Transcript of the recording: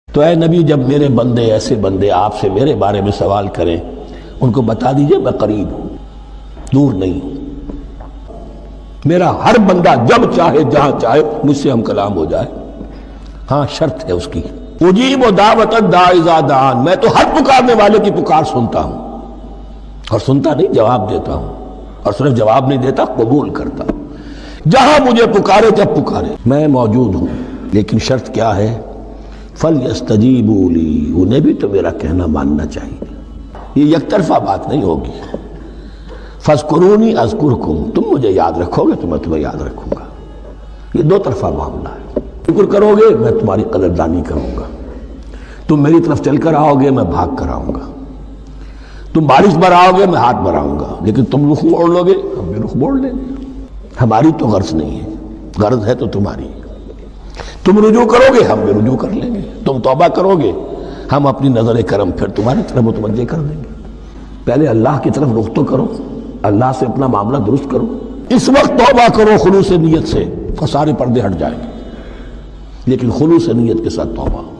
تو اے نبی جب میرے بندے ایسے بندے آپ سے میرے بارے میں سوال کریں ان کو بتا دیجئے میں قریب ہوں، دور نہیں ہوں۔ میرا ہر بندہ جب چاہے جہاں چاہے مجھ سے ہم کلام ہو جائے، ہاں شرط ہے اس کی، اجیب دعوت الداعی اذا دعان، میں تو ہر پکارنے والے کی پکار سنتا ہوں، اور سنتا نہیں جواب دیتا ہوں، اور صرف جواب نہیں دیتا قبول کرتا ہوں۔ جہاں مجھے پکارے جب پکارے میں موجود ہوں، لیکن شرط کیا ہے؟ فَلْيَسْتَجِيبُوا لِي، انہیں بھی تو میرا کہنا ماننا چاہیے، یہ یک طرفہ بات نہیں ہوگی۔ فَاذْكُرُونِي أَذْكُرْكُمْ، تم مجھے یاد رکھو گے تو میں تمہیں یاد رکھوں گا، یہ دو طرفہ معاملہ ہے۔ شکر کرو گے میں تمہاری قدردانی کروں گا، تم میری طرف چل کر آؤ گے میں بھاگ کر آؤں گا، تم بارش بڑھاؤ گے میں ہاتھ بڑھاؤں گا، لیکن تم رخ موڑ لو گے ہم بھی رخ موڑ لیں گے۔ ہماری تو غرض نہیں ہے، غرض ہے تو تمہاری، تم رجوع کرو گے ہم بھی رجوع کر لیں گے، تم توبہ کرو گے ہم اپنی نظر کرم پھر تمہاری طرف متوجہ کر دیں گے۔ پہلے اللہ کی طرف رخ تو کرو، اللہ سے اپنا معاملہ درست کرو، اس وقت توبہ کرو خلوص نیت سے، سارے پردے ہٹ جائیں گے، لیکن خلوص نیت کے ساتھ توبہ۔